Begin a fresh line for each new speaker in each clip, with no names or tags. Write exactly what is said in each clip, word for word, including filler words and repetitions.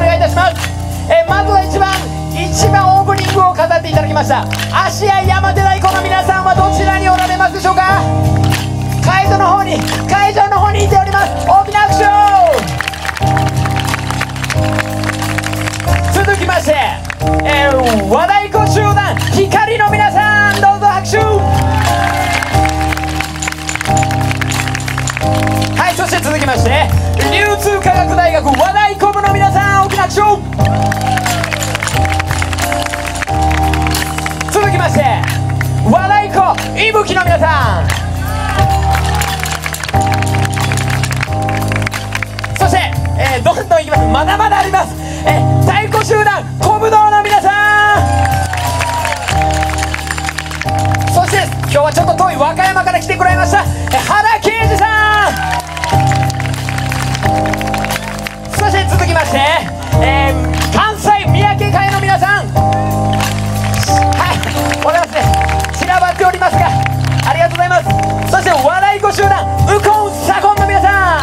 願いいたします。えー、まずは一番一番オープニングを飾っていただきました芦屋山手太鼓の皆さんはどちらにおられますでしょうか。会場の方に会場の方にいております。大きな拍手を。続きまして、えー、和太鼓集団光の皆さん、どうぞ拍手。はい、そして続きまして流通科学大学和太鼓部の皆さん、大きな拍手を。続きまして和太鼓いぶきの皆さん、そして、えー、どんどんいきます。まだまだあります。えー、太鼓集団小武道の皆さん、そして今日はちょっと遠い和歌山から来てくれました、えー、原啓二さん、そして続きまして、えー、関西三宅会の皆さん、はい、おりますね、散らばっておりますがありがとうございます。そして和太鼓集団ウコン左近の皆さん、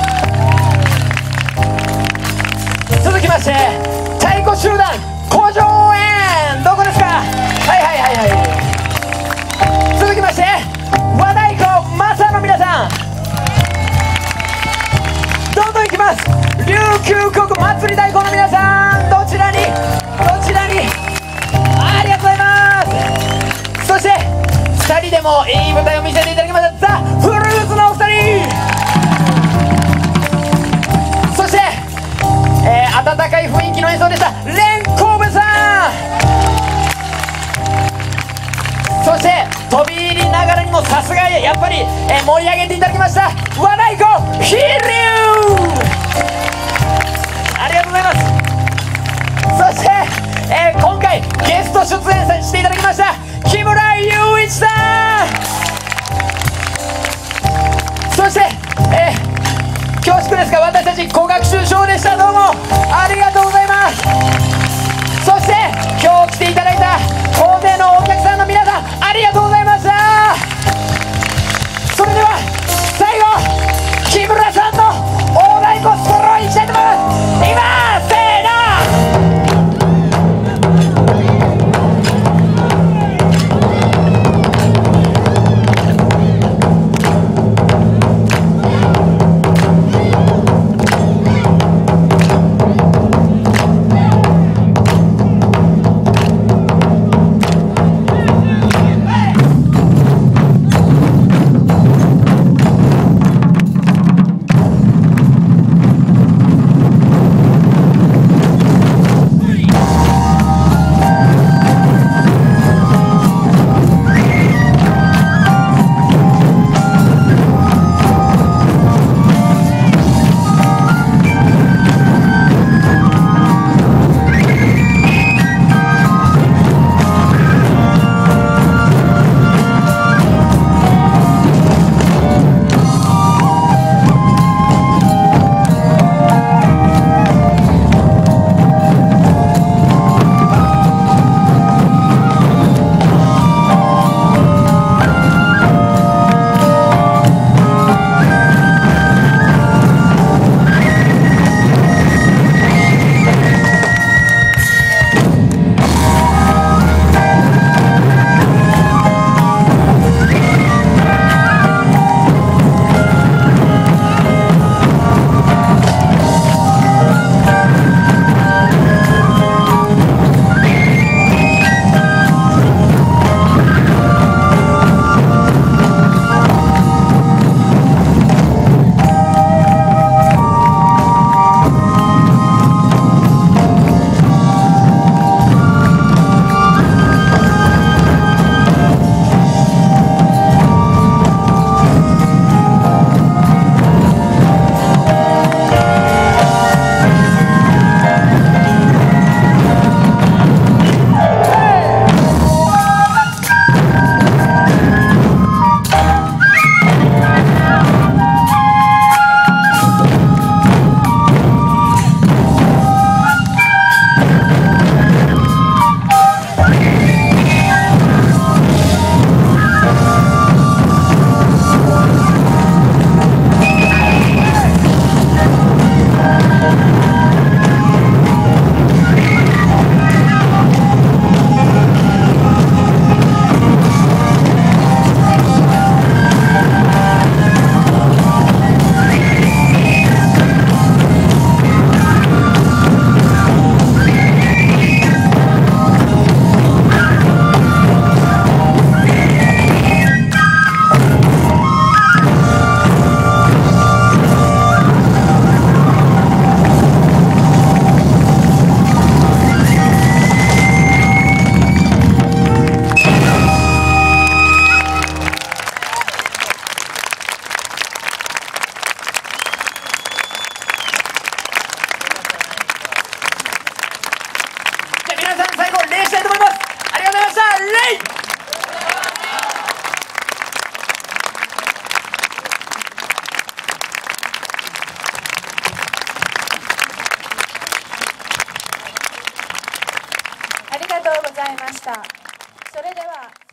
続きまして太鼓集団古城園、どこですか。はいはいはいはい。続きまして和太鼓マサの皆さん、どんどんいきます。琉球国祭り太鼓の皆さん、どちらにどちらに、ありがとうございます。そしてふたりでもいい舞台を見せていただきましたザ・フルーツのお二人、そして、えー、温かい雰囲気の演奏でしたレンコブさん、そして飛び入りながらにもさすがやっぱり、えー、盛り上げていただきました和太鼓飛龍、ありがとうございます。そして、えー、今回ゲスト出演さしていただきました木村雄一さん、そして、えー、恐縮ですが私たち高学習賞でした。どうもありがとうございます。そして今日来ていただいた大勢のお客さんの皆さん、ありがとうございました。それでは最後木村さんの
とうございました。それでは